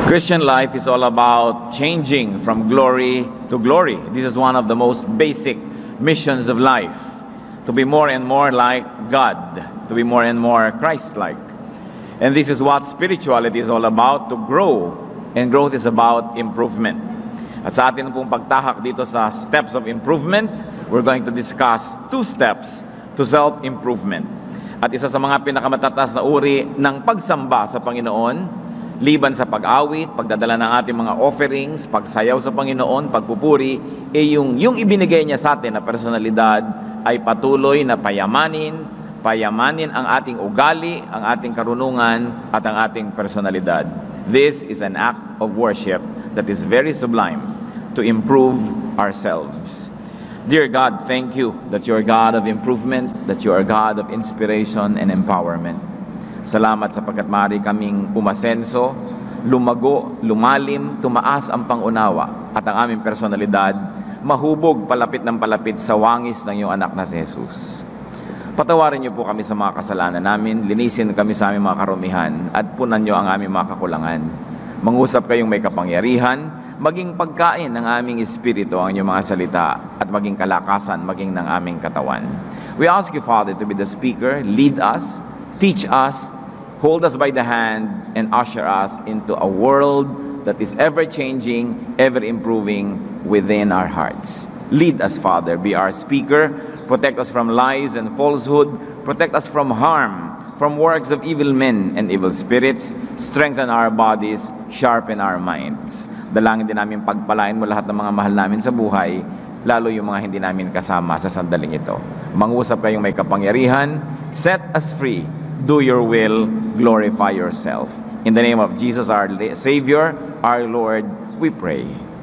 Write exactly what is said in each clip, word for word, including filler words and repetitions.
Christian life is all about changing from glory to glory. This is one of the most basic missions of life, to be more and more like God, to be more and more Christ-like. And this is what spirituality is all about, to grow. And growth is about improvement. At sa atin pong pagtahak dito sa steps of improvement, we're going to discuss two steps to self-improvement. At isa sa mga pinakamatatas na uri ng pagsamba sa Panginoon, liban sa pag-awit, pagdadala ng ating mga offerings, pagsayaw sa Panginoon, pagpupuri, eh yung, yung ibinigay niya sa atin na personalidad ay patuloy na payamanin, payamanin ang ating ugali, ang ating karunungan, at ang ating personalidad. This is an act of worship that is very sublime to improve ourselves. Dear God, thank you that you are God of improvement, that you are God of inspiration and empowerment. Salamat sapagkat maaari kaming umasenso, lumago, lumalim, tumaas ang pangunawa at ang aming personalidad mahubog palapit ng palapit sa wangis ng iyong anak na si Jesus. Patawarin niyo po kami sa mga kasalanan namin, linisin kami sa aming mga karumihan at punan niyo ang aming mga kakulangan. Mangusap kayong may kapangyarihan, maging pagkain ng aming espiritu ang inyong mga salita at maging kalakasan, maging ng aming katawan. We ask you, Father, to be the speaker, lead us, teach us, hold us by the hand, and usher us into a world that is ever-changing, ever-improving within our hearts. Lead us, Father. Be our speaker. Protect us from lies and falsehood. Protect us from harm, from works of evil men and evil spirits. Strengthen our bodies. Sharpen our minds. Dalangin din namin pagpalain mo lahat ng mga mahal namin sa buhay, lalo yung mga hindi namin kasama sa sandaling ito. Mangusap kayong may kapangyarihan. Set us free. Do your will, glorify yourself. In the name of Jesus, our Savior, our Lord, we pray.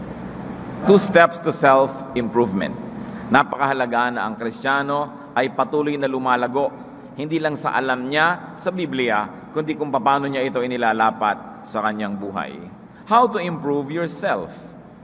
Two steps to self-improvement. Napakahalaga na ang Kristiyano ay patuloy na lumalago, hindi lang sa alam niya sa Biblia, kundi kung paano niya ito inilalapat sa kanyang buhay. How to improve yourself?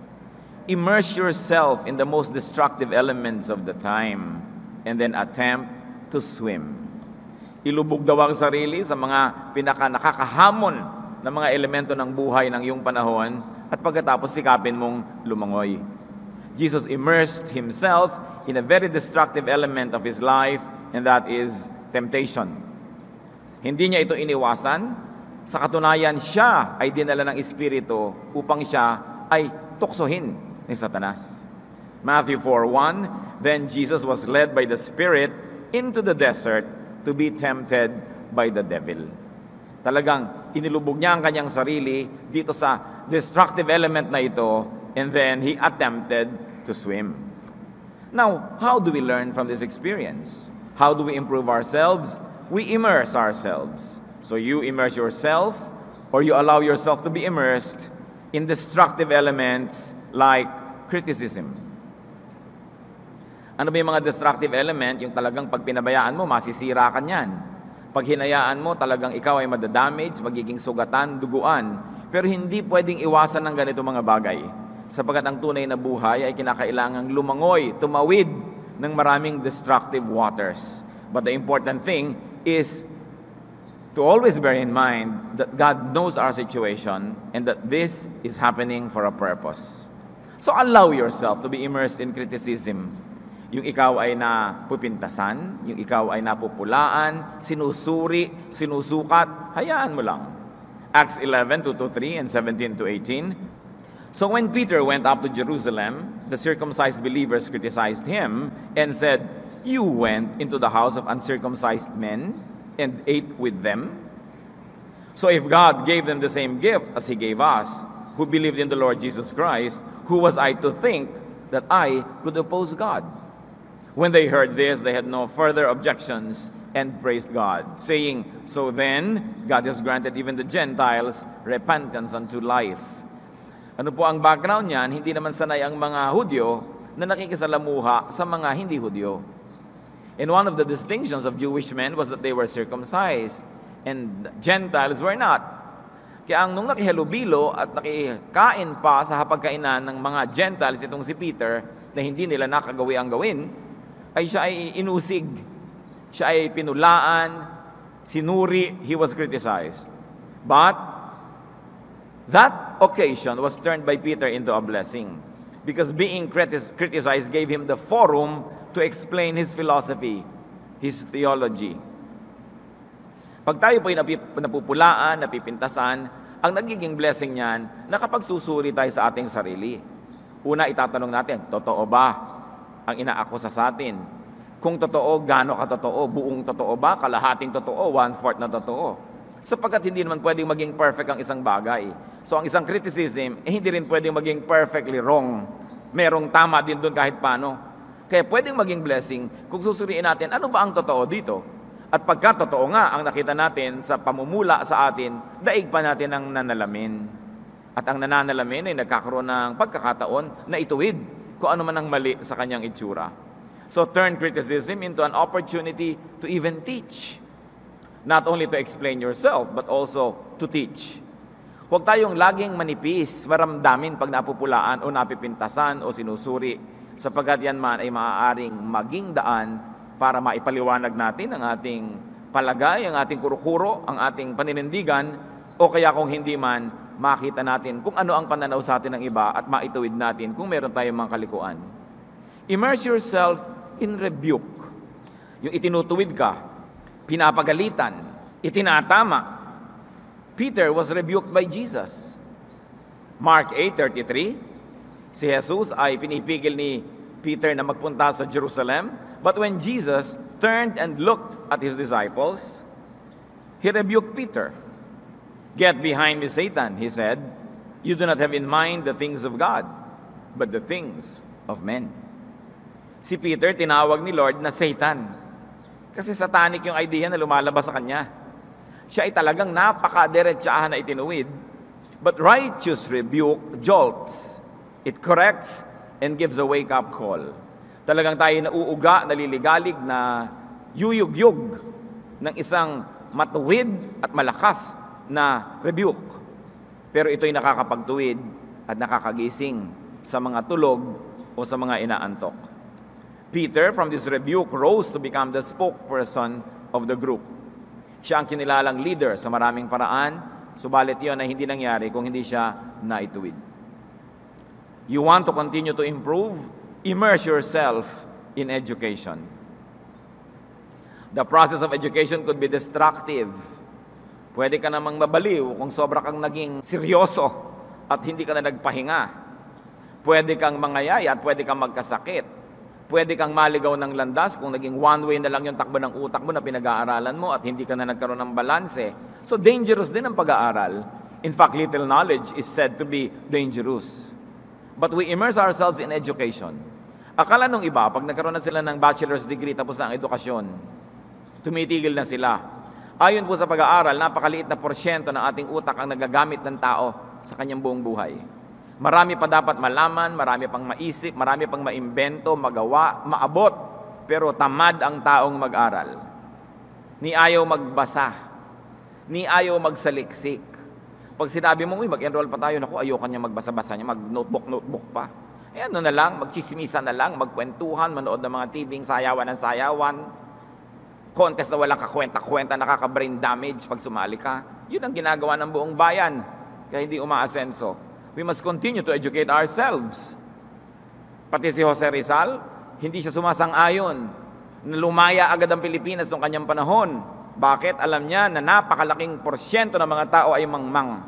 Immerse yourself in the most destructive elements of the time, and then attempt to swim. Ilubog daw ang sarili sa mga pinaka-nakakahamon na mga elemento ng buhay ng iyong panahon at pagkatapos sikapin mong lumangoy. Jesus immersed himself in a very destructive element of his life, and that is temptation. Hindi niya ito iniwasan. Sa katunayan, siya ay dinala ng Espiritu upang siya ay tuksohin ni Satanas. Matthew four one, then Jesus was led by the Spirit into the desert to be tempted by the devil. Talagang inilubog niya ang kanyang sarili dito sa destructive element na ito, and then he attempted to swim. Now, how do we learn from this experience? How do we improve ourselves? We immerse ourselves. So you immerse yourself, or you allow yourself to be immersed in destructive elements like criticism. Ano ba yung mga destructive element? Yung talagang pag pinabayaan mo, masisira ka niyan. Pag hinayaan mo, talagang ikaw ay madadamage, magiging sugatan, duguan. Pero hindi pwedeng iwasan ng ganito mga bagay. Sapagkat ang tunay na buhay ay kinakailangang lumangoy, tumawid ng maraming destructive waters. But the important thing is to always bear in mind that God knows our situation and that this is happening for a purpose. So allow yourself to be immersed in criticism. Yung ikaw ay napupintasan, yung ikaw ay napupulaan, sinusuri, sinusukat, hayaan mo lang. Acts eleven, two to three and seventeen to eighteen. So when Peter went up to Jerusalem, the circumcised believers criticized him and said, "You went into the house of uncircumcised men and ate with them? So if God gave them the same gift as he gave us, who believed in the Lord Jesus Christ, who was I to think that I could oppose God?" When they heard this, they had no further objections and praised God, saying, "So then, God has granted even the Gentiles repentance unto life." Ano po ang background niyan? Hindi naman sanay ang mga Hudyo na nakikisalamuha sa mga hindi Hudyo. And one of the distinctions of Jewish men was that they were circumcised, and Gentiles were not. Kaya ang nung nakihalubilo at nakikain pa sa hapagkainan ng mga Gentiles, itong si Peter, na hindi nila nakagawi ang gawin, ay siya ay inusig, siya ay pinulaan, sinuri, he was criticized. But that occasion was turned by Peter into a blessing because being critis- criticized gave him the forum to explain his philosophy, his theology. Pag tayo po'y napip- napupulaan, napipintasan, ang nagiging blessing niyan, nakapagsusuri tayo sa ating sarili. Una, itatanong natin, totoo ba ang inaakusa sa atin? Kung totoo, gaano ka totoo? Buong totoo ba? Kalahating totoo? One-fourth na totoo? Sapagkat hindi naman pwedeng maging perfect ang isang bagay. So ang isang criticism, eh, hindi rin pwedeng maging perfectly wrong. Merong tama din doon kahit paano. Kaya pwedeng maging blessing kung susuriin natin, ano ba ang totoo dito? At pagka totoo nga ang nakita natin sa pamumula sa atin, daig pa natin ang nanalamin. At ang nananalamin ay nagkakaroon ng pagkakataon na ituwid kung ano man ang mali sa kanyang itsura. So turn criticism into an opportunity to even teach. Not only to explain yourself, but also to teach. Huwag tayong laging manipis, maramdamin pag napupulaan o napipintasan o sinusuri, sapagkat yan man ay maaaring maging daan para maipaliwanag natin ang ating palagay, ang ating kurukuro, ang ating paninindigan, o kaya kung hindi man, makita natin kung ano ang pananaw sa atin ng iba at maituwid natin kung meron tayong mga kalikuan. Immerse yourself in rebuke. Yung itinutuwid ka, pinapagalitan, itinatama. Peter was rebuked by Jesus. Mark eight thirty-three, si Jesus ay pinipigil ni Peter na magpunta sa Jerusalem, but when Jesus turned and looked at his disciples, he rebuked Peter. Get behind me, Satan, he said. You do not have in mind the things of God, but the things of men. Si Peter, tinawag ni Lord na Satan. Kasi satanic yung idea na lumalabas sa kanya. Siya ay talagang napaka-diretsahan na itinuwid. But righteous rebuke jolts. It corrects and gives a wake-up call. Talagang tayo nauuga, naliligalig, na yuyug-yug ng isang matuwid at malakas na rebuke. Pero ito'y nakakapagtuwid at nakakagising sa mga tulog o sa mga inaantok. Peter, from this rebuke, rose to become the spokesperson of the group. Siya ang kinilalang leader sa maraming paraan, subalit yun ay hindi nangyari kung hindi siya naituwid. You want to continue to improve? Immerse yourself in education. The process of education could be destructive. Pwede ka namang mabaliw kung sobra kang naging seryoso at hindi ka na nagpahinga. Pwede kang mangayaya at pwede kang magkasakit. Pwede kang maligaw ng landas kung naging one-way na lang yung takbo ng utak mo na pinag-aaralan mo at hindi ka na nagkaroon ng balanse. So dangerous din ang pag-aaral. In fact, little knowledge is said to be dangerous. But we immerse ourselves in education. Akala nung iba, pag nagkaroon na sila ng bachelor's degree tapos na ang edukasyon, tumitigil na sila. Ayon po sa pag-aaral, napakaliit na porsyento ng ating utak ang nagagamit ng tao sa kanyang buong buhay. Marami pa dapat malaman, marami pang maisip, marami pang maimbento, magawa, maabot, pero tamad ang taong mag-aral. Ni ayaw magbasa, ni ayaw magsaliksik. Pag sinabi mo, uy, mag-enroll pa tayo, naku, ayaw kanya magbasa-basa niya, mag-notebook-notebook pa. Eh ano na lang, magchismisan na lang, magkwentuhan, manood ng mga T V, sayawan ng sayawan, contest na walang kakwenta-kwenta, nakaka-brain damage pag sumali ka. Yun ang ginagawa ng buong bayan, kaya hindi umaasenso. We must continue to educate ourselves. Pati si Jose Rizal, hindi siya sumasang-ayon na lumaya agad ang Pilipinas noong kanyang panahon. Bakit? Alam niya na napakalaking porsyento ng mga tao ay mangmang.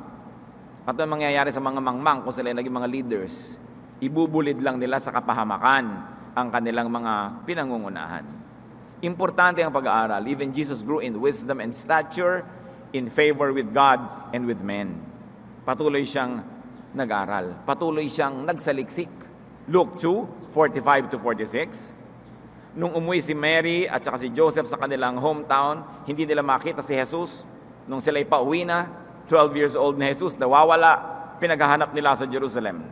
At ang mangyayari sa mga mangmang kung sila ay naging mga leaders, ibubulid lang nila sa kapahamakan ang kanilang mga pinangungunahan. Importante ang pag-aaral. Even Jesus grew in wisdom and stature, in favor with God and with men. Patuloy siyang nag-aral. Patuloy siyang nagsaliksik. Luke two, forty-five to forty-six. Nung umuwi si Mary at saka si Joseph sa kanilang hometown, hindi nila makita si Jesus. Nung sila'y pauwi na, twelve years old na Jesus, nawawala, pinaghahanap nila sa Jerusalem.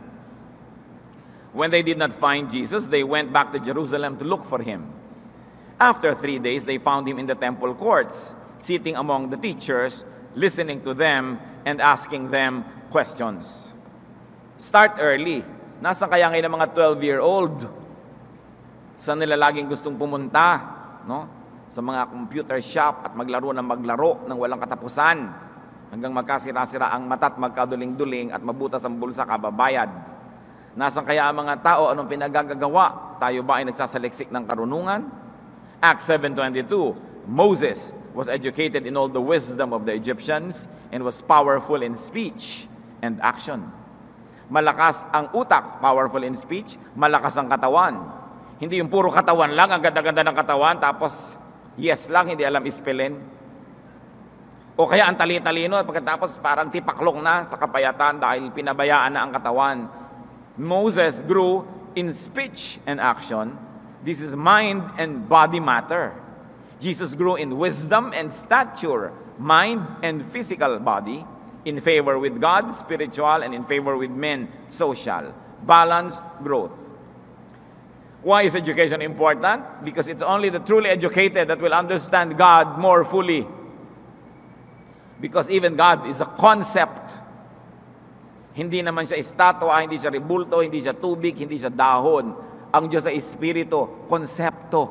When they did not find Jesus, they went back to Jerusalem to look for him. After three days, they found him in the temple courts, sitting among the teachers, listening to them and asking them questions. Start early. Nasaan kaya ngayon ang mga twelve-year-old? Saan nila laging gustong pumunta? No? Sa mga computer shop at maglaro ng maglaro ng walang katapusan. Hanggang magkasira-sira ang mata't magkaduling-duling at mabutas ang bulsa kababayad. Nasaan kaya ang mga tao? Anong pinagagagawa? Tayo ba ay nagsasaliksik ng karunungan? Acts seven twenty-two, Moses was educated in all the wisdom of the Egyptians and was powerful in speech and action. Malakas ang utak, powerful in speech, malakas ang katawan. Hindi yung puro katawan lang, ang ganda-ganda ng katawan, tapos yes lang, hindi alam ispelin. O kaya ang tali-talino at pagkatapos parang tipaklong na sa kapayatan dahil pinabayaan na ang katawan. Moses grew in speech and action. This is mind and body matter. Jesus grew in wisdom and stature, mind and physical body, in favor with God, spiritual, and in favor with men, social. Balanced growth. Why is education important? Because it's only the truly educated that will understand God more fully. Because even God is a concept. Hindi naman siya estatwa, hindi siya rebulto, hindi siya tubig, hindi siya dahon. Ang Diyos ay espiritu, konsepto.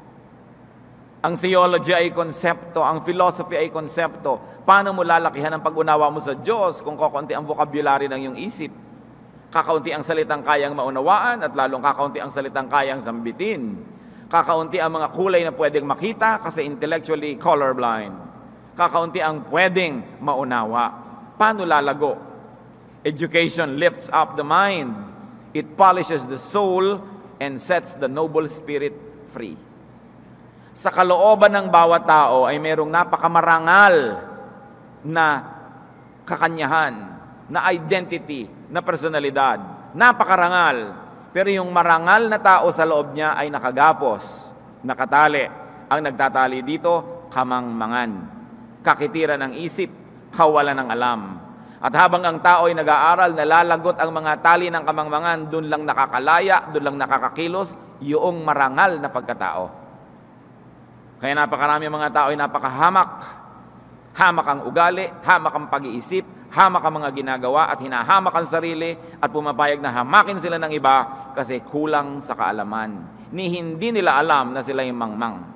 Ang theology ay konsepto, ang philosophy ay konsepto. Paano mo lalakihan ang pag-unawa mo sa Diyos kung kakaunti ang vocabulary ng iyong isip? Kakaunti ang salitang kayang maunawaan at lalong kakaunti ang salitang kayang sambitin. Kakaunti ang mga kulay na pwedeng makita kasi intellectually colorblind. Kakaunti ang pwedeng maunawa. Paano lalago? Education lifts up the mind. It polishes the soul and sets the noble spirit free. Sa kalooban ng bawat tao ay mayroong napakamarangal na kakanyahan, na identity, na personalidad. Napakarangal. Pero yung marangal na tao sa loob niya ay nakagapos, nakatali. Ang nagtatali dito, kamangmangan. Kakitiran ng isip, kawalan ng alam. At habang ang tao ay nag-aaral, nalalagot ang mga tali ng kamangmangan, doon lang nakakalaya, doon lang nakakakilos, yung marangal na pagkatao. Kaya napakarami mga tao ay napakahamak. Hamak ang ugali, hamak ang pag-iisip, hamak ang mga ginagawa at hinahamak ang sarili at pumapayag na hamakin sila ng iba kasi kulang sa kaalaman. Ni hindi nila alam na sila yung mangmang.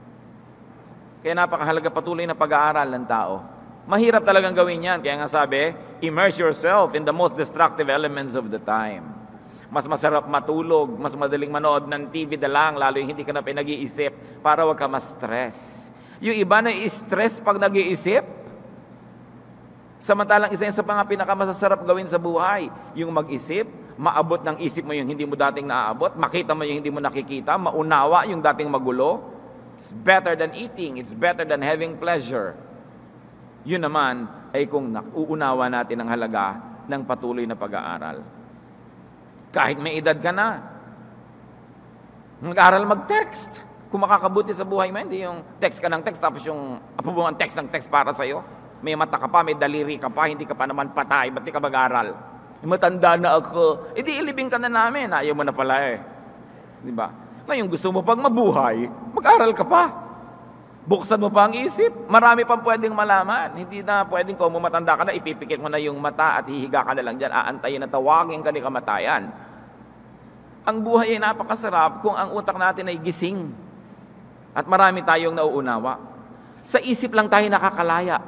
Kaya napakahalaga patuloy na pag-aaral ng tao. Mahirap talagang gawin yan. Kaya nga sabi, immerse yourself in the most destructive elements of the time. Mas masarap matulog, mas madaling manood ng T V na lang, lalo yung hindi ka na pinag-iisip para wag ka ma-stress. Yung iba na i-stress pag nag-iisip, samantalang isa yun sa mga pinakamasasarap gawin sa buhay, yung mag-isip, maabot ng isip mo yung hindi mo dating naaabot, makita mo yung hindi mo nakikita, maunawa yung dating magulo. It's better than eating, it's better than having pleasure. Yun naman ay kung uunawa natin ang halaga ng patuloy na pag-aaral. Kahit may edad ka na, mag-aaral mag-text. Kung makakabuti sa buhay mo, hindi yung text ka ng text, tapos yung apubungan text ng text para sa'yo. May mata ka pa, may daliri ka pa, hindi ka pa naman patay, ba't di ka mag-aaral? Matanda na ako, edi ilibing ka na namin, ayaw mo na pala eh. Di ba? Ngayon gusto mo pag mabuhay, mag-aral ka pa. Buksan mo pa ang isip, marami pang pwedeng malaman. Hindi na pwedeng kung matanda ka na, ipipikit mo na yung mata at hihiga ka na lang dyan, aantayin na tawagin ka ni kamatayan. Ang buhay ay napakasarap kung ang utak natin ay gising. At marami tayong nauunawa. Sa isip lang tayo nakakalaya.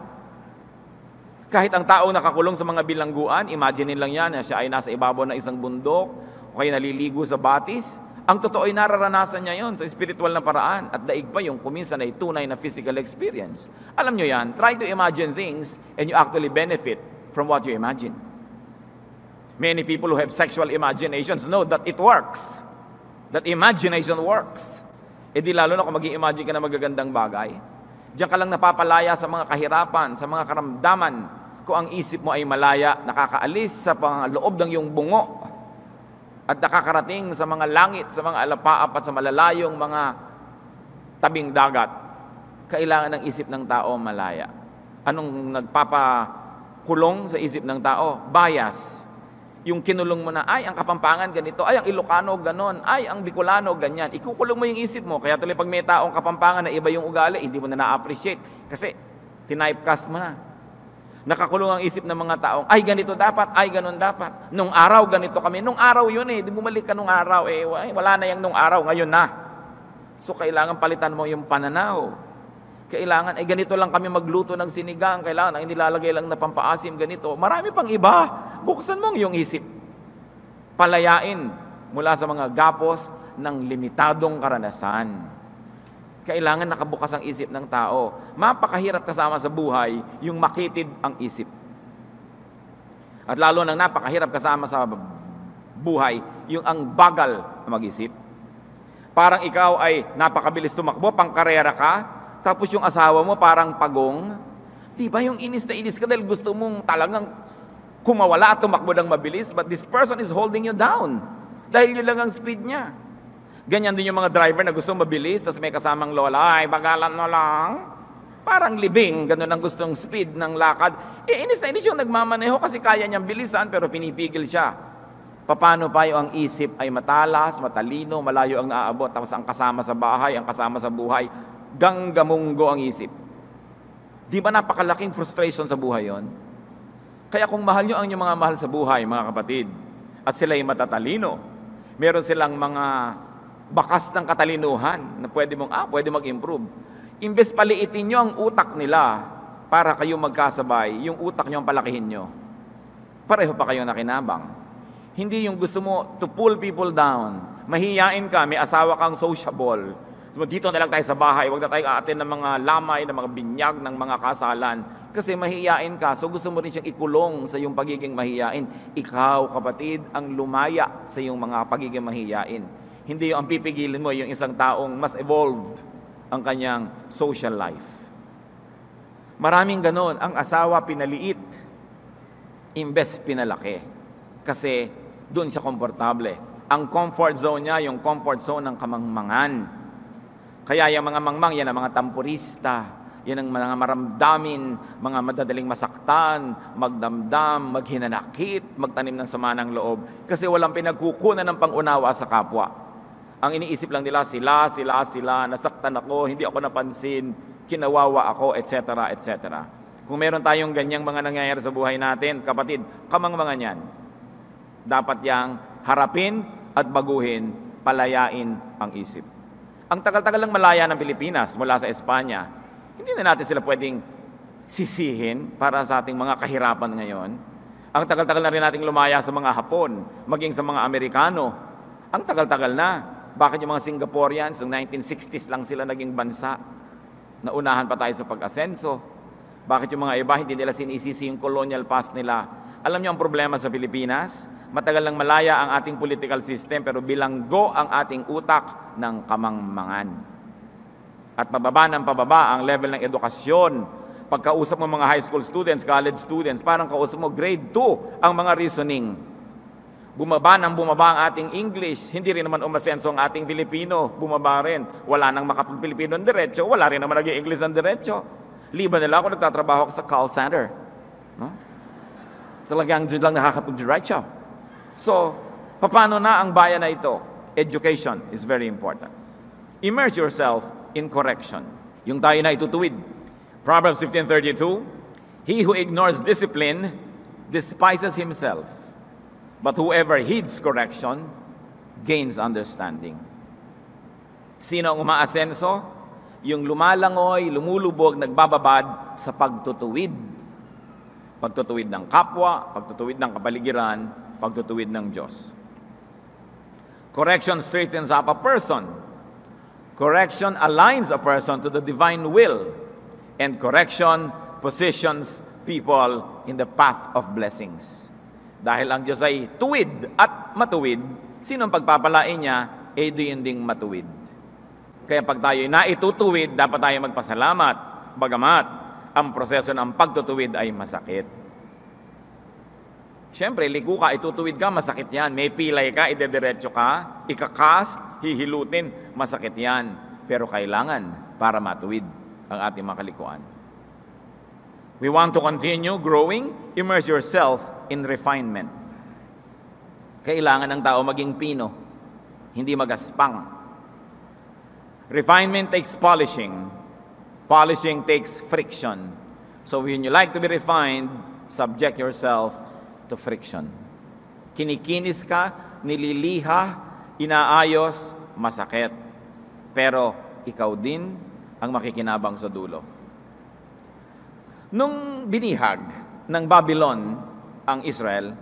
Kahit ang taong nakakulong sa mga bilangguan, imagine lang yan, siya ay nasa ibabaw ng isang bundok, o kaya naliligo sa batis. Ang totoo ay nararanasan niya yon sa spiritual na paraan at daig pa yung kuminsan ay tunay na physical experience. Alam nyo yan, try to imagine things and you actually benefit from what you imagine. Many people who have sexual imaginations know that it works. That imagination works. E di lalo na kung mag-i-imagine ka na magagandang bagay. Diyan ka lang napapalaya sa mga kahirapan, sa mga karamdaman. Kung ang isip mo ay malaya, nakakaalis sa pangaloob ng iyong bungo at nakakarating sa mga langit, sa mga alapaap at sa malalayong mga tabing dagat. Kailangan ng isip ng tao malaya. Anong nagpapakulong sa isip ng tao? Bias. Yung kinulong mo na, ay, ang Kapampangan ganito, ay, ang Ilocano ganon, ay, ang Bicolano ganyan. Ikukulong mo yung isip mo. Kaya tuloy pag may taong Kapampangan na iba yung ugali, hindi mo na na-appreciate. Kasi, tinipecast mo na. Nakakulong ang isip ng mga taong, ay, ganito dapat, ay, ganon dapat. Nung araw, ganito kami. Nung araw yun eh, di bumalik ka nung araw. Eh, wala na yung nung araw, ngayon na. So, kailangan palitan mo yung pananaw. Kailangan, ay ganito lang kami magluto ng sinigang, kailangan ang nilalagay lang na pampaasim, ganito. Marami pang iba. Buksan mo ang iyong isip. Palayain mula sa mga gapos ng limitadong karanasan. Kailangan nakabukas ang isip ng tao. Mapakahirap kasama sa buhay yung makitid ang isip. At lalo nang napakahirap kasama sa buhay yung ang bagal mag-isip. Parang ikaw ay napakabilis tumakbo, pangkarera ka, tapos yung asawa mo parang pagong. Di ba yung inis na inis ka dahil gusto mong talagang kumawala at tumakbo ng mabilis, but this person is holding you down. Dahil yun lang ang speed niya. Ganyan din yung mga driver na gusto mabilis, tapos may kasamang lola, ay bagalan mo lang. Parang libing, ganun ang gustong speed ng lakad. Eh, inis na inis yung nagmamaneho kasi kaya niyang bilisan, pero pinipigil siya. Paano pa yung ang isip ay matalas, matalino, malayo ang naaabot, tapos ang kasama sa bahay, ang kasama sa buhay, ganggamunggo ang isip. Di ba napakalaking frustration sa buhay yon? Kaya kung mahal nyo ang inyong mga mahal sa buhay, mga kapatid, at sila ay matatalino, meron silang mga bakas ng katalinuhan na pwede mong, ah, pwede mag-improve. Imbes paliitin nyo ang utak nila para kayo magkasabay, yung utak nyo ang palakihin nyo. Pareho pa kayo nakinabang. Hindi yung gusto mo to pull people down. Mahiyain ka, may asawa kang sociable. Dito na lang tayo sa bahay, huwag na tayo aatin ng mga lamay, ng mga binyag, ng mga kasalan. Kasi mahiyain ka, so gusto mo rin siyang ikulong sa iyong pagiging mahiyain. Ikaw, kapatid, ang lumaya sa iyong mga pagiging mahiyain. Hindi yung ang pipigilin mo, yung isang taong mas evolved ang kanyang social life. Maraming ganon, ang asawa pinaliit, imbes pinalaki. Kasi doon siya komportable. Ang comfort zone niya, yung comfort zone ng kamangmangan. Kaya yung mga mangmang, yan ang mga tampurista, yan ang mga maramdamin, mga madadaling masaktan, magdamdam, maghinanakit, magtanim ng sama ng loob. Kasi walang pinagkukunan ng pangunawa sa kapwa. Ang iniisip lang nila, sila, sila, sila, nasaktan ako, hindi ako napansin, kinawawa ako, et cetera, et cetera. Kung meron tayong ganyang mga nangyayari sa buhay natin, kapatid, kamangmangan yan. Dapat yang harapin at baguhin, palayain ang isip. Ang tagal-tagal lang malaya ng Pilipinas mula sa Espanya, hindi na natin sila pwedeng sisihin para sa ating mga kahirapan ngayon. Ang tagal-tagal na rin nating lumaya sa mga Hapon, maging sa mga Amerikano. Ang tagal-tagal na. Bakit yung mga Singaporeans, noong nineteen sixties lang sila naging bansa? Naunahan pa tayo sa pag-asenso. Bakit yung mga iba, hindi nila sinisisi yung colonial past nila? Alam niyo ang problema sa Pilipinas? Matagal lang malaya ang ating political system, pero bilanggo ang ating utak ng kamangmangan. At pababa ng pababa ang level ng edukasyon. Pagkausap mo mga high school students, college students, parang kausap mo grade two ang mga reasoning. Bumaba ng bumaba ang ating English, hindi rin naman umasenso ang ating Filipino, bumaba rin. Wala nang makapag-Pilipino ng diretso, wala rin naman naging English ng diretso. Liban nila ako, nagtatrabaho ako sa call center. No? Talagang dyan lang nakakapag-diretso. So, paano na ang bayan na ito? Education is very important. Immerse yourself in correction. Yung tayo na itutuwid. Proverbs fifteen thirty-two, he who ignores discipline despises himself, but whoever heeds correction gains understanding. Sino ang umaasenso? Yung lumalangoy, lumulubog, nagbababad sa pagtutuwid. Pagtutuwid ng kapwa, pagtutuwid ng kapaligiran, pagtutuwid ng Diyos. Correction straightens up a person. Correction aligns a person to the divine will. And correction positions people in the path of blessings. Dahil ang Diyos ay tuwid at matuwid, sinong pagpapalain niya, eh diyon ding matuwid. Kaya pag tayo naitutuwid, dapat tayo magpasalamat. Bagamat, ang proseso ng pagtutuwid ay masakit. Siyempre, ligo ka, itutuwid ka, masakit yan. May pilay ka, idediretso ka, ikakast, hihilutin, masakit yan. Pero kailangan para matuwid ang ating mga kalikuan. We want to continue growing, immerse yourself in refinement. Kailangan ng tao maging pino, hindi magaspang. Refinement takes polishing. Polishing takes friction. So when you like to be refined, subject yourself to friction. Kinikinis ka, nililiha, inaayos, masakit. Pero ikaw din ang makikinabang sa dulo. Nung binihag ng Babylon ang Israel,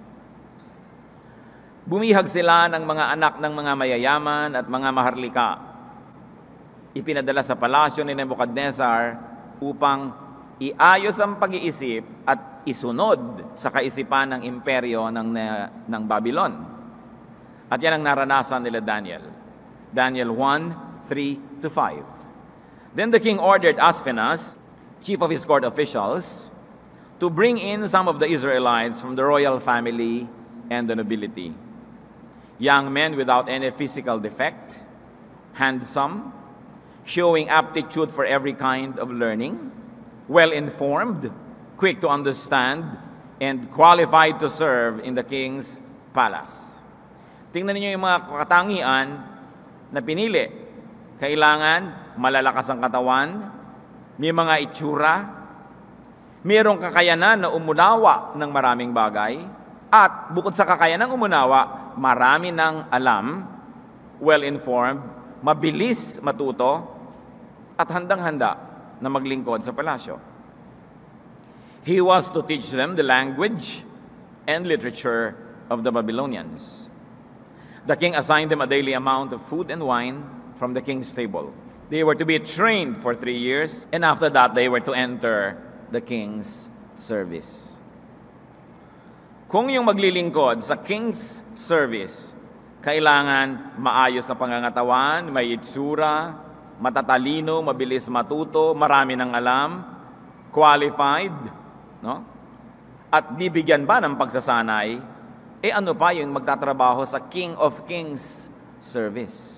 bumihag sila ng mga anak ng mga mayayaman at mga maharlika. Ipinadala sa palasyo ni Nebuchadnezzar upang iayos ang pag-iisip at isunod sa kaisipan ng imperyo ng, ng Babylon. At yan ang naranasan nila Daniel. Daniel one, three to five. Then the king ordered Aspenas, chief of his court officials, to bring in some of the Israelites from the royal family and the nobility. Young men without any physical defect, handsome, showing aptitude for every kind of learning, well-informed, quick to understand, and qualified to serve in the king's palace. Tingnan niyo yung mga katangian na pinili. Kailangan malalakas ang katawan, may mga itsura, mayroong kakayanan na umunawa ng maraming bagay, at bukod sa kakayanan ng umunawa, marami ng alam, well-informed, mabilis matuto, at handang-handa na maglingkod sa palasyo. He was to teach them the language and literature of the Babylonians. The king assigned them a daily amount of food and wine from the king's table. They were to be trained for three years, and after that, they were to enter the king's service. Kung yung maglilingkod sa king's service, kailangan maayos sa pangangatawan, may itsura, matatalino, mabilis matuto, marami ng alam, qualified, no? At bibigyan ba ng pagsasanay, eh ano pa yung magtatrabaho sa King of Kings service?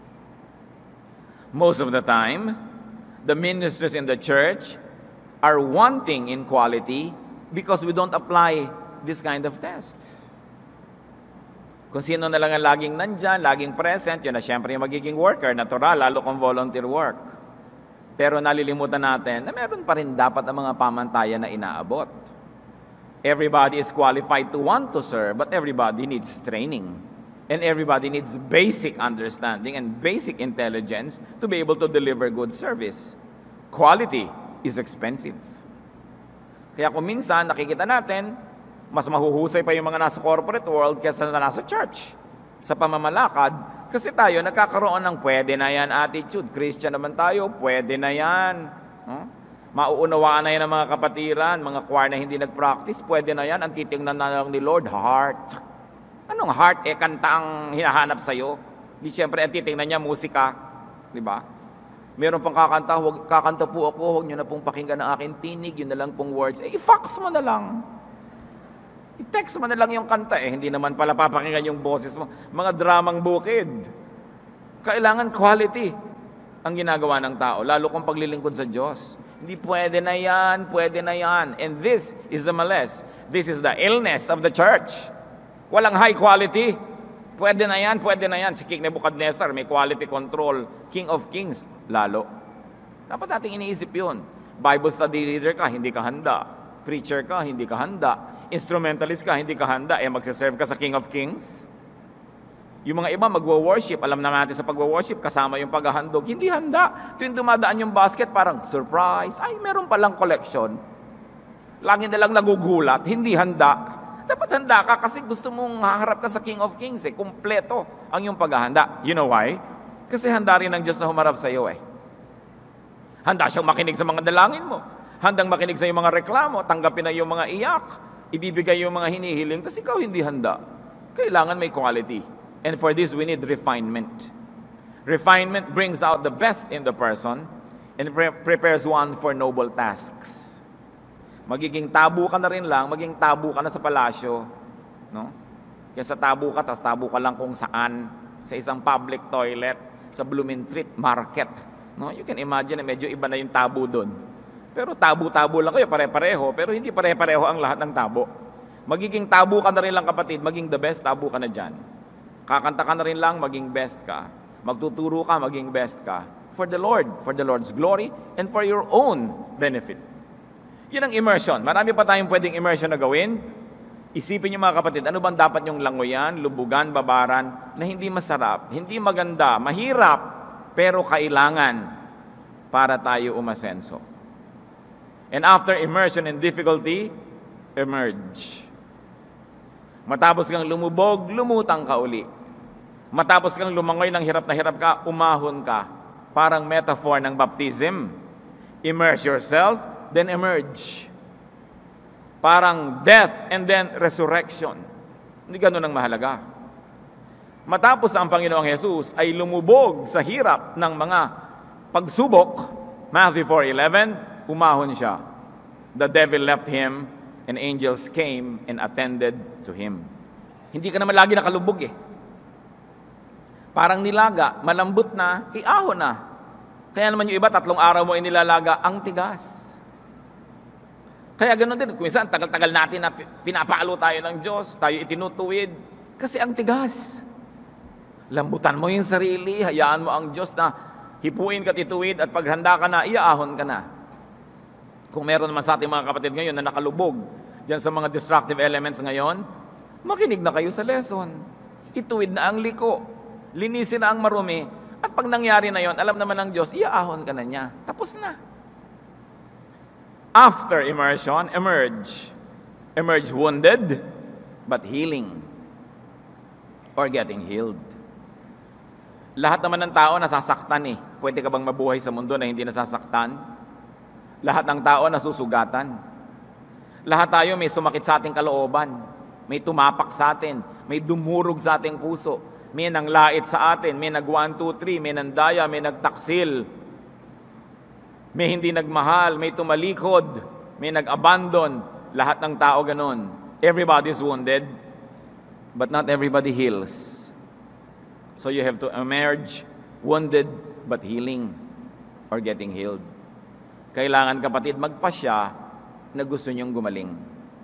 Most of the time, the ministers in the church are wanting in quality because we don't apply this kind of tests. Kung sino na lang ang laging nandyan, laging present, yun na siyempre yung magiging worker, natural, lalo kung volunteer work. Pero nalilimutan natin na meron pa rin dapat ang mga pamantayan na inaabot. Everybody is qualified to want to serve, but everybody needs training. And everybody needs basic understanding and basic intelligence to be able to deliver good service. Quality is expensive. Kaya kung minsan nakikita natin, mas mahuhusay pa yung mga nasa corporate world kaysa na nasa church. Sa pamamalakad, kasi tayo nagkakaroon ng pwede na yan attitude. Christian naman tayo, pwede na yan. Huh? Mauunawaan na yan ng mga kapatiran, mga choir na hindi nag-practice, pwede na yan. Ang titingnan na lang ni Lord, heart. Anong heart? Eh, kanta ang hinahanap sa'yo. Di siyempre, ang titingnan niya, musika. Di ba? Meron pang kakanta, huwag, kakanta po ako, huwag niyo na pong pakinggan ang aking tinig, yun na lang pong words. Eh, i-fax mo na lang. I-text mo na lang yung kanta. Eh, hindi naman pala papakinggan yung boses mo. Mga dramang bukid. Kailangan quality ang ginagawa ng tao, lalo kung paglilingkod sa Diyos. Hindi pwede na yan, pwede na yan. And this is the malice. This is the illness of the church. Walang high quality. Pwede na yan, pwede na yan. Si King Nebuchadnezzar, may quality control. King of Kings, lalo. Dapat nating iniisip yun. Bible study leader ka, hindi ka handa. Preacher ka, hindi ka handa. Instrumentalist ka, hindi ka handa. Eh, magsiserve ka sa King of Kings. Yung mga iba magwo-worship, alam na natin sa pagwo-worship, kasama yung paghahandog. Hindi handa. Tuwing dumadaan yung basket, parang surprise. Ay, meron palang collection. Lagi na lang nagugulat. Hindi handa. Dapat handa ka kasi gusto mong haharap ka sa King of Kings eh. Kumpleto ang iyong paghahanda. You know why? Kasi handa rin ng Diyos na humarap sa iyo eh. Handa siyang makinig sa mga dalangin mo. Handang makinig sa iyong mga reklamo. Tanggapin na iyong mga iyak. Ibibigay yung mga hinihiling. Kasi ikaw hindi handa. Kailangan may quality. And for this, we need refinement. Refinement brings out the best in the person and pre- prepares one for noble tasks. Magiging tabu ka na rin lang, maging tabu ka na sa palasyo. No? Kaya sa tabu ka, tas tabu ka lang kung saan. Sa isang public toilet, sa Blooming Street Market. No? You can imagine na medyo iba na yung tabu doon. Pero tabu-tabu lang kayo, pare-pareho. Pero hindi pare-pareho ang lahat ng tabo. Magiging tabu ka na rin lang kapatid, maging the best, tabu ka na dyan. Kakanta ka na rin lang, maging best ka. Magtuturo ka, maging best ka. For the Lord, for the Lord's glory, and for your own benefit. Yun ang immersion. Marami pa tayong pwedeng immersion na gawin. Isipin niyo mga kapatid, ano bang dapat yung langoyan, lubugan, babaran, na hindi masarap, hindi maganda, mahirap, pero kailangan para tayo umasenso. And after immersion in difficulty, emerge. Matapos kang lumubog, lumutang ka uli. Matapos kang lumangoy ng hirap na hirap ka, umahon ka. Parang metaphor ng baptism. Immerse yourself, then emerge. Parang death and then resurrection. Hindi ganun ang mahalaga. Matapos ang Panginoong Jesus ay lumubog sa hirap ng mga pagsubok, Matthew four eleven, umahon siya. The devil left him, and angels came and attended to him. Hindi ka naman lagi nakalubog eh. Parang nilaga, malambot na, iahon na. Kaya naman yung iba, tatlong araw mo inilalaga, ang tigas. Kaya ganoon din, kung minsan, tagal-tagal natin na pinapalo tayo ng Diyos, tayo itinutuwid, kasi ang tigas. Lambutan mo yung sarili, hayaan mo ang Diyos na hipuin ka tituwid at paghanda ka na, iaahon ka na. Kung meron naman sa ating mga kapatid ngayon na nakalubog diyan sa mga destructive elements ngayon, makinig na kayo sa lesson. Ituwid na ang liko, linisin na ang marumi, at pag nangyari na yon, alam naman ng Diyos, iaahon ka na niya. Tapos na. After immersion, emerge. Emerge wounded, but healing. Or getting healed. Lahat naman ng tao nasasaktan eh. Pwede ka bang mabuhay sa mundo na hindi nasasaktan? Lahat ng tao nasusugatan. Lahat tayo may sumakit sa ating kalooban. May tumapak sa atin. May dumurog sa ating puso. May nanglait sa atin. May nag one, two, three. May nandaya. May nagtaksil. May hindi nagmahal. May tumalikod. May nag-abandon. Lahat ng tao ganun. Everybody's wounded. But not everybody heals. So you have to emerge wounded but healing or getting healed. Kailangan kapatid magpasya na gusto niyong gumaling.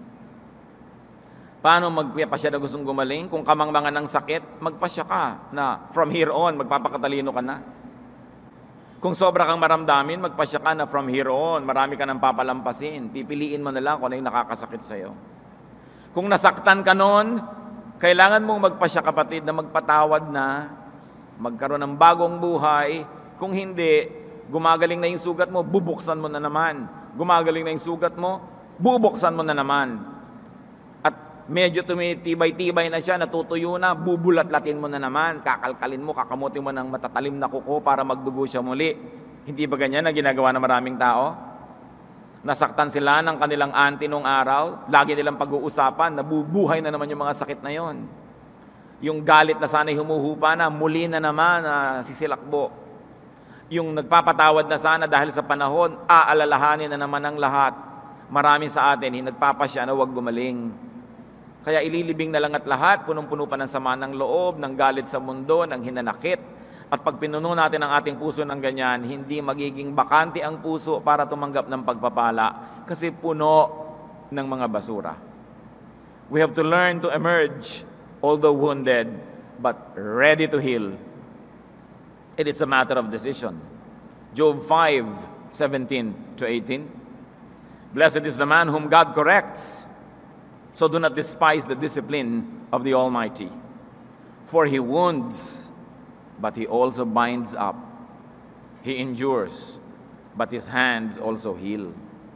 Paano magpapasya na gustong gumaling? Kung kamangmangan ng sakit, magpasya ka na from here on, magpapakatalino ka na. Kung sobra kang maramdamin, magpasya ka na from here on, marami ka nang papalampasin. Pipiliin mo na lang kung ano yung nakakasakit sa'yo. Kung nasaktan ka noon, kailangan mong magpasya kapatid na magpatawad na, magkaroon ng bagong buhay. Kung hindi, gumagaling na yung sugat mo, bubuksan mo na naman. Gumagaling na yung sugat mo, bubuksan mo na naman. At medyo tumitibay-tibay na siya, natutuyo na, bubulat-latin mo na naman. Kakalkalin mo, kakamutin mo ng matatalim na kuko para magdugo siya muli. Hindi ba ganyan na ginagawa ng maraming tao? Nasaktan sila ng kanilang auntie nung araw, lagi nilang pag-uusapan, nabubuhay na naman yung mga sakit na yon. Yung galit na sana'y humuhupa na, muli na naman na sisilakbo. Yung nagpapatawad na sana dahil sa panahon, aalalahanin na naman ang lahat. Marami sa atin, yung nagpapasya na huwag gumaling. Kaya ililibing na lang at lahat, punong-puno pa ng sama ng loob, ng galit sa mundo, ng hinanakit. At pag pinuno natin ang ating puso ng ganyan, hindi magiging bakante ang puso para tumanggap ng pagpapala kasi puno ng mga basura. We have to learn to emerge, although wounded, but ready to heal. And it's a matter of decision. Job five, seventeen to eighteen. Blessed is the man whom God corrects, so do not despise the discipline of the Almighty. For he wounds, but he also binds up. He endures, but his hands also heal.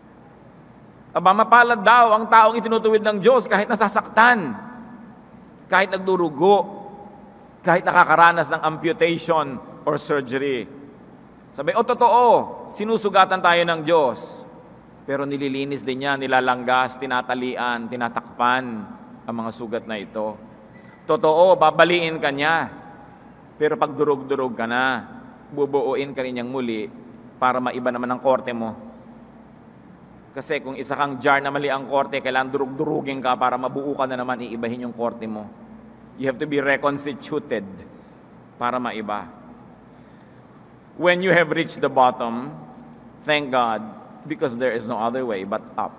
Aba, mapalad daw ang taong itinutuwid ng Diyos kahit nasasaktan, kahit nagdurugo, kahit nakakaranas ng amputation or surgery. Sabi, o totoo, sinusugatan tayo ng Diyos. Pero nililinis din niya, nilalanggas, tinatalian, tinatakpan ang mga sugat na ito. Totoo, babaliin ka niya. Pero pag durog-durog ka na, bubuuin ka rin niyang muli para maiba naman ang korte mo. Kasi kung isa kang jar na mali ang korte, kailangan durug-durugin ka para mabuo ka na naman, iibahin yung korte mo. You have to be reconstituted para maiba. When you have reached the bottom, thank God, because there is no other way but up.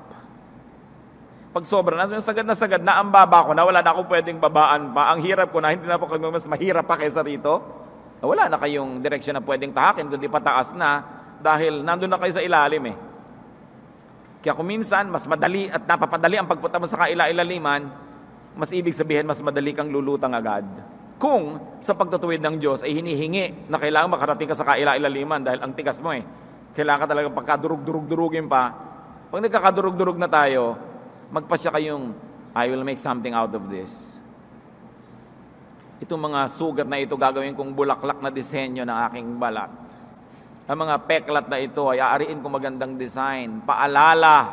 Pag sobra na, sagad na sagad na, ang baba ko na, wala na akong pwedeng babaan pa. Ang hirap ko na, hindi na po kayo mas mahirap pa kaysa rito. Wala na kayong direksyon na pwedeng tahakin, kundi pataas na, dahil nandun na kayo sa ilalim eh. Kaya kung minsan, mas madali at napapadali ang pagpunta mo sa kaila-ilaliman, mas ibig sabihin, mas madali kang lulutang agad. Kung sa pagtutuwid ng Diyos ay hinihingi na kailangan makarating ka sa kaila-ilaliman dahil ang tigas mo eh. Kailangan ka talaga pagkadurug-durug-durugin pa. Pag nagkakadurug-durug na tayo, magpasya kayong, I will make something out of this. Itong mga sugat na ito, gagawin kong bulaklak na disenyo ng aking balat. Ang mga peklat na ito ay aariin kong magandang design. Paalala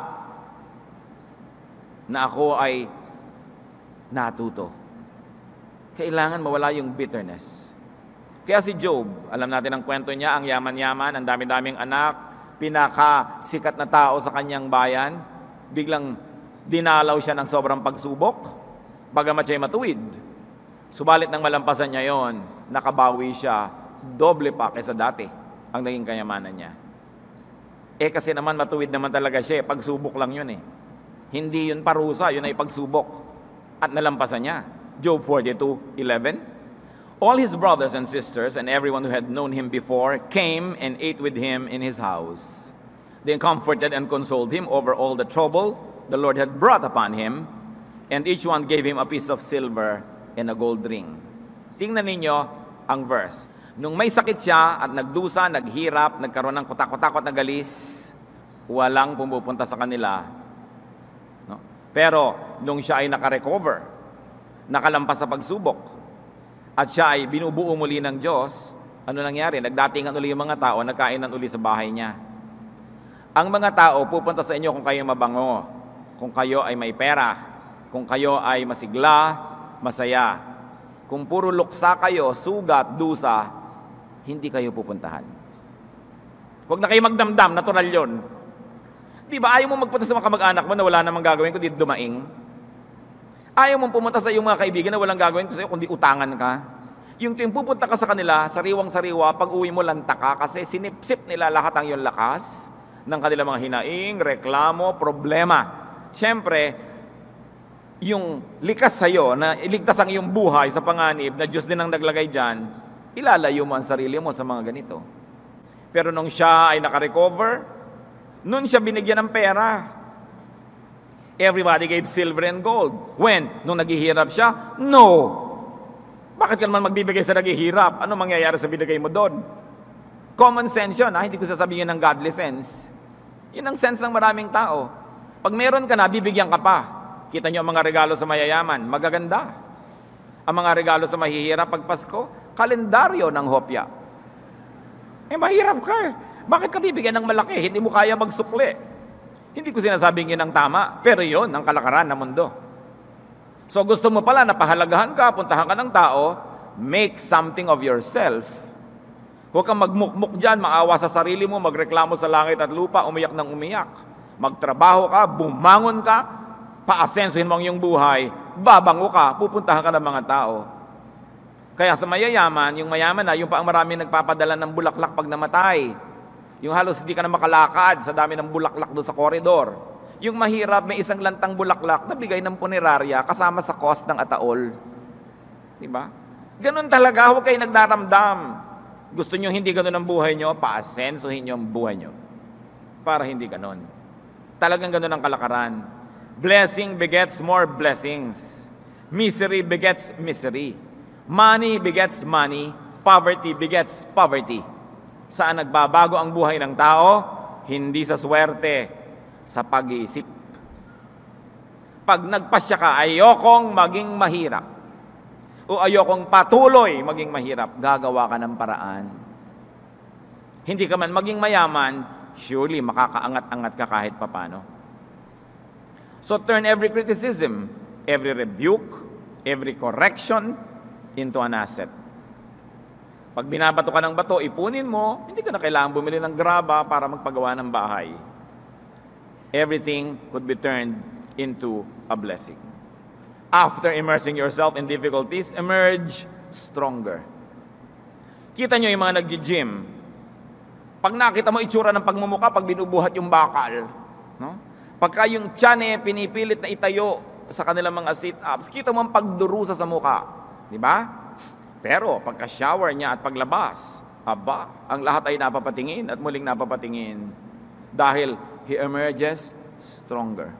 na ako ay natuto. Kailangan mawala yung bitterness. Kaya si Job, alam natin ang kwento niya, ang yaman-yaman, ang dami-daming anak, pinakasikat na tao sa kanyang bayan, biglang dinalaw siya ng sobrang pagsubok, bagamat siya'y matuwid. Subalit nang malampasan niya yon, nakabawi siya, doble pa kaysa dati ang naging kayamanan niya. Eh kasi naman matuwid naman talaga siya, pagsubok lang yun eh. Hindi yun parusa, yun ay pagsubok. At nalampasan niya. Job forty-two eleven. All his brothers and sisters and everyone who had known him before came and ate with him in his house. They comforted and consoled him over all the trouble the Lord had brought upon him, and each one gave him a piece of silver and a gold ring. Tingnan ninyo ang verse. Nung may sakit siya at nagdusa, naghirap, nagkaroon ng kutak-kutakot na galis, walang pumupunta sa kanila. No? Pero nung siya ay nakarecover, nakalampas sa pagsubok, at siya ay binubuo muli ng Diyos, ano nangyari? Nagdatingan uli yung mga tao, nagkainan uli sa bahay niya. Ang mga tao pupunta sa inyo kung kayo mabango, kung kayo ay may pera, kung kayo ay masigla, masaya. Kung puro luksa kayo, sugat, dusa, hindi kayo pupuntahan. Huwag na kayo magdamdam, natural yun. Di ba ayaw mo magpunta sa mga kamag-anak mo na wala namang gagawin kundi dumaing? Ayaw mong pumunta sa iyong mga kaibigan na walang gagawin sa iyo kundi utangan ka? Yung tuwing pupunta ka sa kanila, sariwang-sariwa, pag uwi mo lanta ka kasi sinipsip nila lahat ang iyong lakas ng kanilang mga hinaing, reklamo, problema. Siyempre, yung likas sa iyo na iligtas ang iyong buhay sa panganib na Diyos din ang naglagay dyan, ilalayo mo ang sarili mo sa mga ganito. Pero nung siya ay nakarecover, nung siya binigyan ng pera, everybody gave silver and gold. When? Nung naghihirap siya? No! Bakit ka naman magbibigay sa naghihirap? Ano mangyayari sa binigay mo doon? Common sense yun, ha? Hindi ko sasabihin ng godly sense. Yun ang sense ng maraming tao. Pag meron ka na, bibigyan ka pa. Kita nyo ang mga regalo sa mayayaman, magaganda. Ang mga regalo sa mahihirap pag Pasko, kalendaryo ng hopya. Eh, mahirap ka. Bakit ka bibigyan ng malaki? Hindi mo kaya magsukli. Hindi ko sinasabing yun ang tama, pero yun ang kalakaran ng mundo. So gusto mo pala na pahalagahan ka, puntahan ka ng tao, make something of yourself. Huwag kang magmukmuk dyan, maawa sa sarili mo, magreklamo sa langit at lupa, umiyak ng umiyak. Magtrabaho ka, bumangon ka, paasensuhin mo ang iyong buhay, babango ka, pupuntahan ka ng mga tao. Kaya sa mayayaman, yung mayaman na, yung pa ang marami nagpapadala ng bulaklak pag namatay. Yung halos hindi ka na makalakad sa dami ng bulaklak doon sa koridor. Yung mahirap, may isang lantang bulaklak na bigay ng punerarya kasama sa cost ng ataol. Diba? Ganun talaga, huwag kayo nagdaramdam. Gusto nyo hindi ganun ang buhay nyo, paasensuhin nyo ang buhay nyo. Para hindi ganun. Talagang ganun ang kalakaran. Blessing begets more blessings. Misery begets misery. Money begets money. Poverty begets poverty. Saan nagbabago ang buhay ng tao? Hindi sa swerte, sa pag-iisip. Pag nagpasya ka, ayokong maging mahirap. O ayokong patuloy maging mahirap, gagawa ka ng paraan. Hindi ka man maging mayaman, surely makakaangat-angat ka kahit papano. So turn every criticism, every rebuke, every correction into an asset. Pag binabato ka ng bato, ipunin mo, hindi ka na kailangan bumili ng graba para magpagawa ng bahay. Everything could be turned into a blessing. After immersing yourself in difficulties, emerge stronger. Kita nyo yung mga nag-gym. Pag nakita mo itsura ng pagmumuka, pag binubuhat yung bakal, no? Pagka yung tiyan eh, pinipilit na itayo sa kanilang mga sit-ups, kita mo ang pagdurusa sa muka. Di ba? Pero pagka shower niya at paglabas, aba, ang lahat ay napapatingin at muling napapatingin. Dahil he emerges stronger.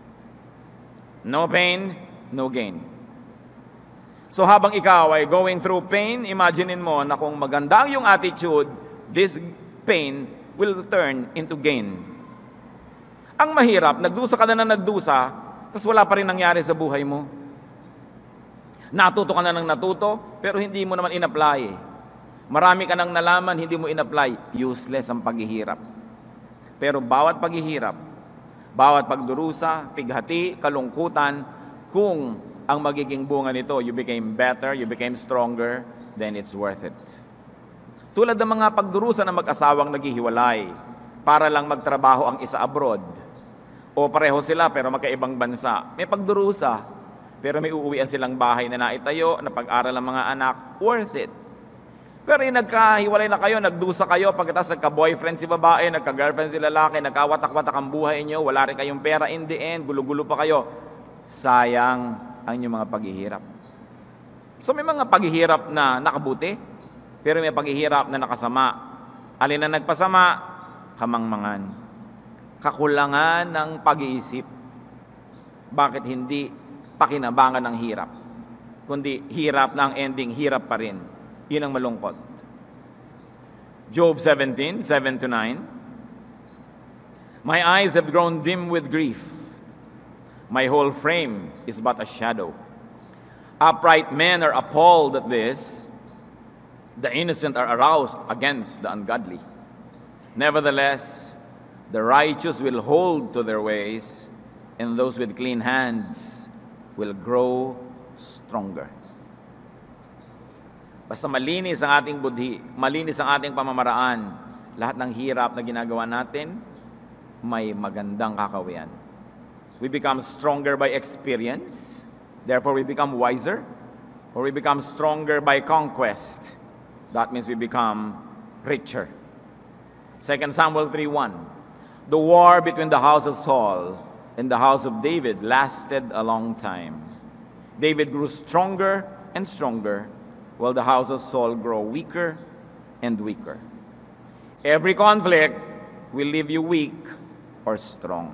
No pain, no gain. So habang ikaw ay going through pain, imaginein mo na kung maganda ang iyong attitude, this pain will turn into gain. Ang mahirap, nagdusa ka na na nagdusa, tapos wala pa rin nangyari sa buhay mo. Natuto ka na ng natuto, pero hindi mo naman in-apply. Marami ka nang nalaman, hindi mo in-apply. Useless ang paghihirap. Pero bawat paghihirap, bawat pagdurusa, pighati, kalungkutan, kung ang magiging bunga nito, you became better, you became stronger, then it's worth it. Tulad ng mga pagdurusa ng mag-asawang naghihiwalay para lang magtrabaho ang isa abroad. O pareho sila pero magkaibang bansa. May pagdurusa, pero may uuwian silang bahay na naitayo, na pag-aral ng mga anak, worth it. Pero yung nagkahiwalay na kayo, nagdusa kayo, pagkatapos nagka-boyfriend si babae, nagka-girlfriend si lalaki, nagkawatak-watak ang buhay niyo, wala rin kayong pera, in the end, gulo-gulo pa kayo. Sayang ang inyong mga paghihirap. So may mga paghihirap na nakabuti, pero may paghihirap na nakasama. Alin na nagpasama? Kamangmangan. Kakulangan ng pag-iisip. Bakit hindi pakinabangan ng hirap? Kundi hirap na ang ending, hirap pa rin. Yun ang malungkot. Job seventeen, seven to nine. My eyes have grown dim with grief. My whole frame is but a shadow. Upright men are appalled at this. The innocent are aroused against the ungodly. Nevertheless, the righteous will hold to their ways, and those with clean hands will grow stronger. Basta malinis ang ating budhi, malinis ang ating pamamaraan, lahat ng hirap na ginagawa natin, may magandang kakawian. We become stronger by experience, therefore we become wiser, or we become stronger by conquest. That means we become richer. Second Samuel three one. The war between the house of Saul and the house of David lasted a long time. David grew stronger and stronger, while the house of Saul grew weaker and weaker. Every conflict will leave you weak or strong.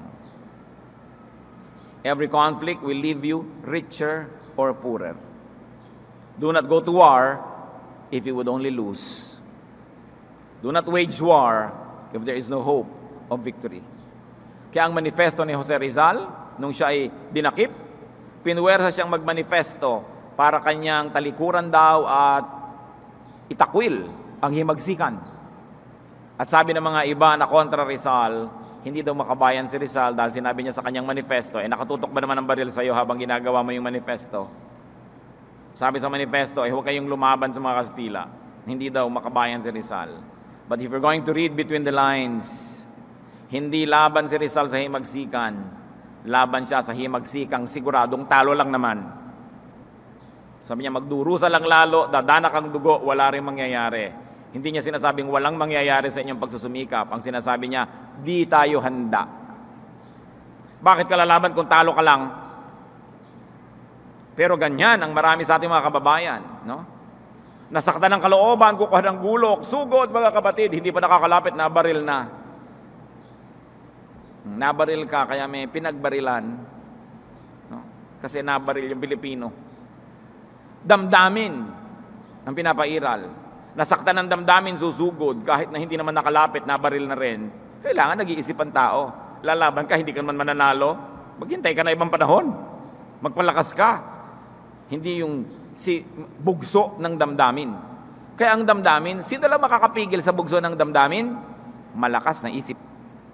Every conflict will leave you richer or poorer. Do not go to war if you would only lose. Do not wage war if there is no hope of victory. Kaya ang manifesto ni Jose Rizal, nung siya ay dinakip, pinuwersa siyang magmanifesto para kanyang talikuran daw at itakwil ang himagsikan. At sabi ng mga iba na kontra Rizal, hindi daw makabayan si Rizal dahil sinabi niya sa kanyang manifesto, eh nakatutok ba naman ang baril sa iyo habang ginagawa mo yung manifesto? Sabi sa manifesto, eh huwag kayong lumaban sa mga Kastila. Hindi daw makabayan si Rizal. But if you're going to read between the lines, hindi laban si Rizal sa himagsikan. Laban siya sa himagsikang siguradong talo lang naman. Sabi niya, magdurusa lang lalo, dadanak ang dugo, wala rin mangyayari. Hindi niya sinasabing walang mangyayari sa inyong pagsusumikap. Ang sinasabi niya, di tayo handa. Bakit ka lalaban kung talo ka lang? Pero ganyan ang marami sa ating mga kababayan, no? Nasaktan ng kalooban, kukuha ng gulok, sugod mga kapatid, hindi pa nakakalapit, nabaril na. Nabaril ka, kaya may pinagbarilan, no? Kasi nabaril yung Pilipino. Damdamin ang pinapairal. Nasaktan ng damdamin, susugod, kahit na hindi naman nakalapit, nabaril na rin. Kailangan nag-iisip ang tao. Lalaban ka, hindi ka naman mananalo, maghintay ka na ibang panahon. Magpalakas ka. Hindi yung si bugso ng damdamin. Kaya ang damdamin, sino lang makakapigil sa bugso ng damdamin? Malakas na isip.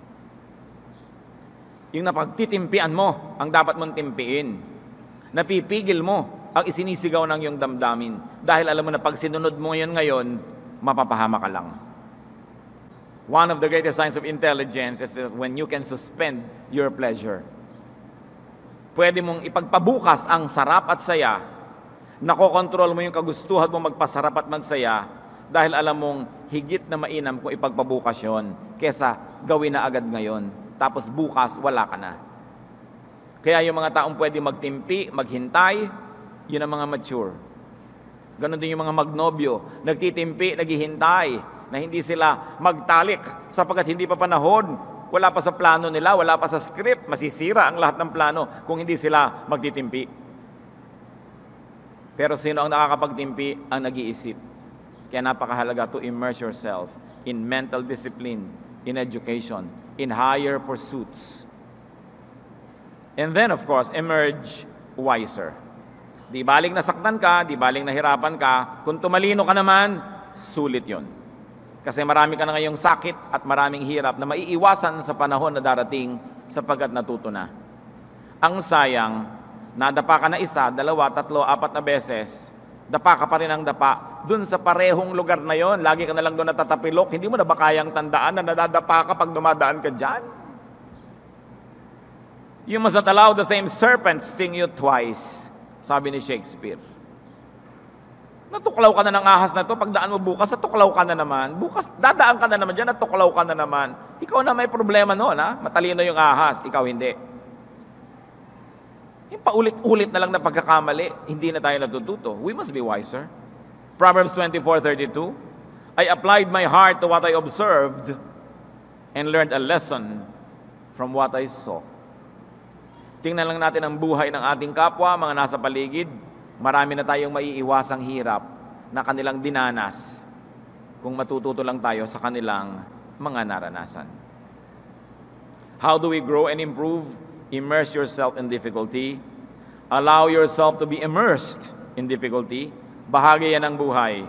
Yung napagtitimpian mo, ang dapat mong timpiin. Napipigil mo ang isinisigaw ng iyong damdamin. Dahil alam mo na pag sinunod mo yun ngayon, mapapahama ka lang. One of the greatest signs of intelligence is when you can suspend your pleasure. Pwede mong ipagpabukas ang sarap at saya, nakokontrol mo yung kagustuhan mo magpasarap at magsaya dahil alam mong higit na mainam kung ipagpabukas yun kesa gawin na agad ngayon. Tapos bukas, wala ka na. Kaya yung mga taong pwede magtimpi, maghintay, yun ang mga mature. Ganon din yung mga magnobyo, nagtitimpi, naghihintay, na hindi sila magtalik sapagkat hindi pa panahon. Wala pa sa plano nila, wala pa sa script, masisira ang lahat ng plano kung hindi sila magtitimpi. Pero sino ang nakakapagtimpi? Ang nag-iisip. Kaya napakahalaga to immerse yourself in mental discipline, in education, in higher pursuits. And then, of course, emerge wiser. Di baling nasaktan ka, di baling nahirapan ka, kung tumalino ka naman, sulit yon. Kasi marami ka na ngayong sakit at maraming hirap na maiiwasan sa panahon na darating sapagkat natuto na. Ang sayang, nadapa ka na isa, dalawa, tatlo, apat na beses, dapa ka pa rin ang dapa, dun sa parehong lugar na yon, lagi ka na lang doon natatapilok, hindi mo na ba kayang tandaan na nadadapa ka pag dumadaan ka dyan? You must not allow the same serpent sting you twice, sabi ni Shakespeare. Natuklaw ka na ng ahas na to, pagdaan mo bukas, natuklaw ka na naman. Bukas, dadaan ka na naman dyan, natuklaw ka na naman. Ikaw na may problema noon, ha? Matalino yung ahas, ikaw hindi. Yung paulit-ulit na lang na pagkakamali, hindi na tayo natututo. We must be wiser. Proverbs twenty-four thirty-two, I applied my heart to what I observed and learned a lesson from what I saw. Tingnan lang natin ang buhay ng ating kapwa, mga nasa paligid. Marami na tayong maiiwasang hirap na kanilang dinanas kung matututo lang tayo sa kanilang mga naranasan. How do we grow and improve? Immerse yourself in difficulty. Allow yourself to be immersed in difficulty. Bahagi yan ng buhay.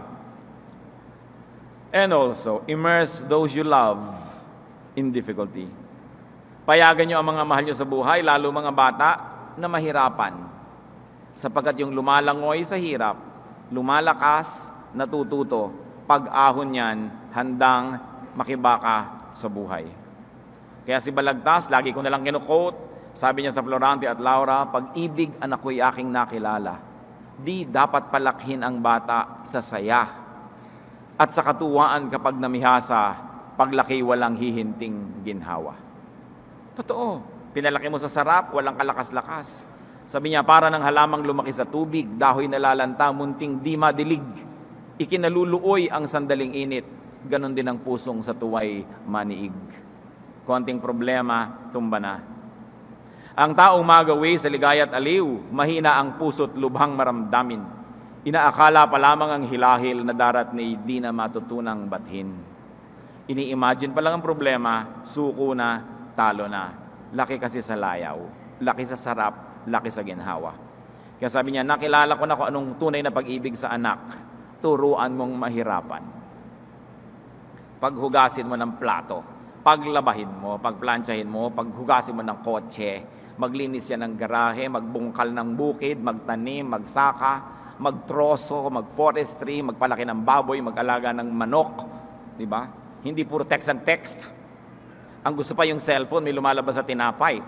And also, immerse those you love in difficulty. Payagan nyo ang mga mahal nyo sa buhay, lalo mga bata, na mahirapan. Sapagkat yung lumalangoy sa hirap, lumalakas, natututo, pag-ahon yan, handang makibaka sa buhay. Kaya si Balagtas, lagi ko nalang kinukote, sabi niya sa Florante at Laura, pag-ibig anak ko'y aking nakilala, di dapat palakhin ang bata sa saya. At sa katuwaan kapag namihasa, paglaki walang hihinting ginhawa. Totoo, pinalaki mo sa sarap, walang kalakas-lakas. Sabi niya, para ng halamang lumaki sa tubig, dahoy nalalanta, munting di madilig. Ikinaluluoy ang sandaling init, ganon din ang pusong sa tuway maniig. Konting problema, tumba na. Ang taong magawi sa ligaya at aliw, mahina ang puso't lubhang maramdamin. Inaakala pa lamang ang hilahil na darat ni di na matutunang bathin. Ini-imagine pa lang ang problema, suko na, talo na. Laki kasi sa layaw, laki sa sarap, laki sa ginhawa. Kaya sabi niya, nakilala ko na kung anong tunay na pag-ibig sa anak, turuan mong mahirapan. Paghugasin mo ng plato, paglabahin mo, pagplantsahin mo, paghugasin mo ng kotse, maglinis yan ng garahe, magbungkal ng bukid, magtanim, magsaka, magtroso, magforestry, magpalaki ng baboy, mag-alaga ng manok, di ba? Hindi puro text and text. Ang gusto pa yung cellphone, may lumalabas sa tinapay.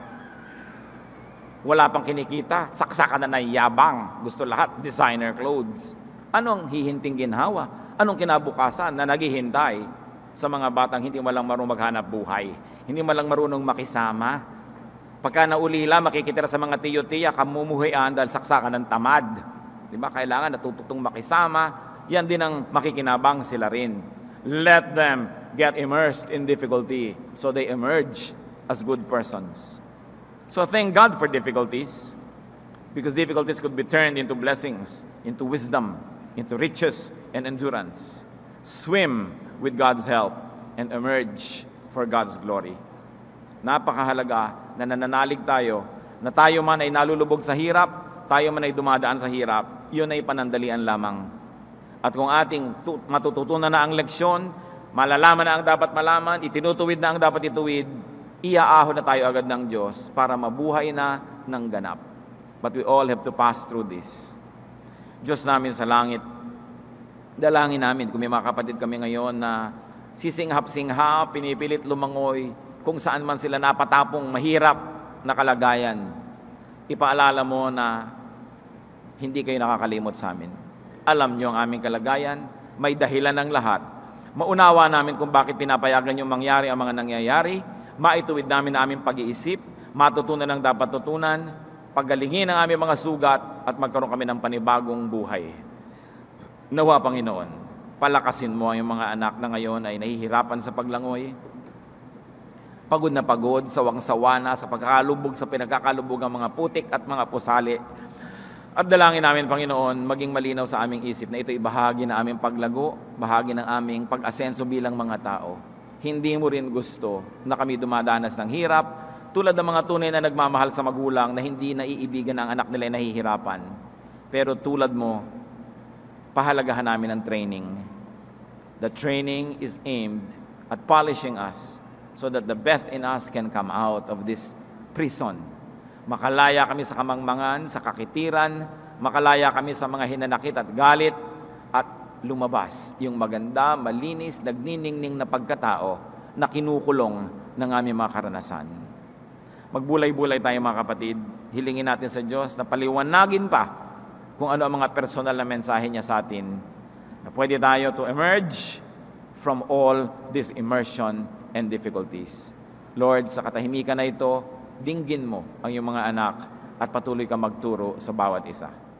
Wala pang kinikita, saksakan na ng yabang. Gusto lahat, designer clothes. Anong hihinting ginhawa? Anong kinabukasan na naghihintay sa mga batang hindi malang marunong maghanap buhay? Hindi malang marunong makisama? Pagka naulila, makikitira sa mga tiyo-tiya, kamumuhayan dahil saksakan ng tamad. Di ba? Kailangan natututong makisama. Yan din ang makikinabang sila rin. Let them get immersed in difficulty so they emerge as good persons. So thank God for difficulties, because difficulties could be turned into blessings, into wisdom, into riches and endurance. Swim with God's help and emerge for God's glory. Napakahalaga na nananalig tayo, na tayo man ay nalulubog sa hirap, tayo man ay dumadaan sa hirap, yun ay panandalian lamang. At kung ating matututunan na ang leksyon, malalaman na ang dapat malaman, itinutuwid na ang dapat ituwid, iaahon na tayo agad ng Diyos para mabuhay na ng ganap. But we all have to pass through this. Diyos namin sa langit, dalangin namin kung may mga kapatid kami ngayon na sisinghap-singhap, pinipilit lumangoy, kung saan man sila napatapong mahirap na kalagayan, ipaalala mo na hindi kayo nakakalimot sa amin. Alam nyo ang aming kalagayan, may dahilan ng lahat. Maunawa namin kung bakit pinapayagan yung mangyari ang mga nangyayari, maituwid namin ang aming pag-iisip, matutunan ang dapat tutunan, paggalingin ang aming mga sugat at magkaroon kami ng panibagong buhay. Nawa, Panginoon, palakasin mo ang mga anak na ngayon ay nahihirapan sa paglangoy, pagod na pagod, sawang-sawa na sa pagkakalubog sa pinagkakalubog ang mga putik at mga pusali. At dalangin namin, Panginoon, maging malinaw sa aming isip na ito'y bahagi ng aming paglago, bahagi ng aming pag-asenso bilang mga tao. hindi mo rin gusto na kami dumadanas ng hirap, tulad ng mga tunay na nagmamahal sa magulang na hindi naiibigan ang anak nila ay nahihirapan. Pero tulad mo, pahalagahan namin ang training. The training is aimed at polishing us so that the best in us can come out of this prison. Makalaya kami sa kamangmangan, sa kakitiran, makalaya kami sa mga hinanakit at galit, at lumabas yung maganda, malinis, nagniningning na pagkatao na kinukulong ng aming mga karanasan. Magbulay-bulay tayo mga kapatid, hilingin natin sa Diyos na paliwanagin pa kung ano ang mga personal na mensahe niya sa atin, na pwede tayo to emerge from all this immersion and difficulties. Lord, sa katahimikan na ito, dinggin mo ang iyong mga anak at patuloy ka magturo sa bawat isa.